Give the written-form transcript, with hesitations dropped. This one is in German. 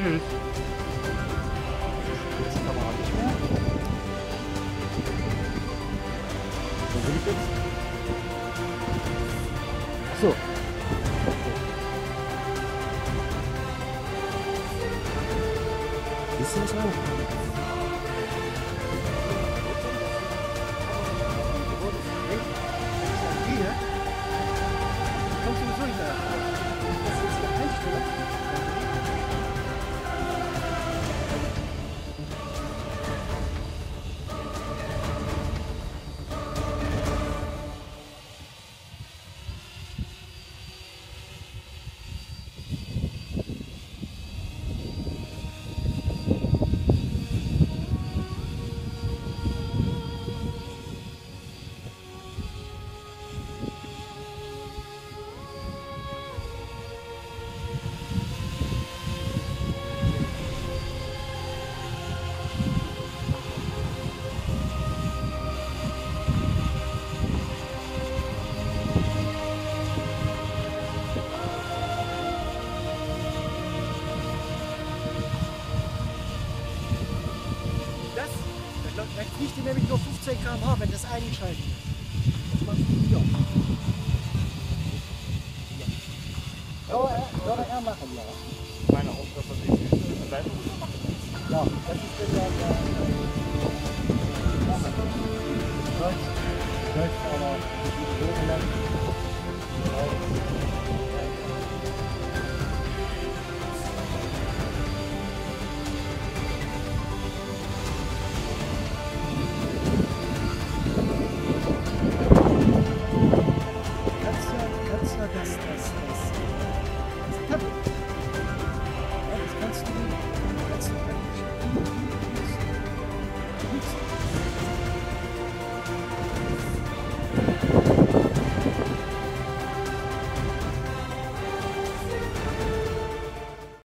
Tschüss. Jetzt kann man auch nicht mehr. Wo will ich jetzt? Achso. Ist das so? Da fliegt die nämlich nur 15 km/h, wenn das einschalten. Das macht die wieder. Soll er machen, ja. Meine Aufgabe ist die Leitung. Ja, das ist der läuft aber nicht so lang.